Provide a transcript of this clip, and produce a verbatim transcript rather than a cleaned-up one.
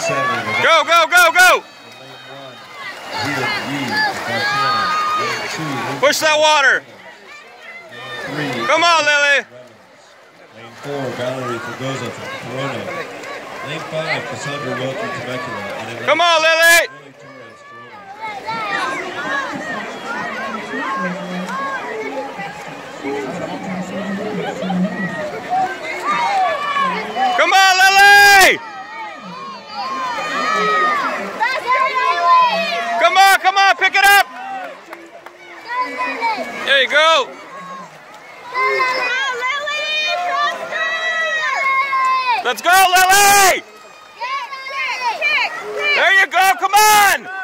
seven. Go, go, go, go! Push that water. Three. Come on, Lily. Lane four, Valerie Fugoza from Corona. Lane five, Cassandra Wilkie, Temecula. And in Come on, Lily. Lily Torres, Corona. Come on, Lily. Come on, come on, pick it up. There you go. Let's go, Lily! There you go, come on!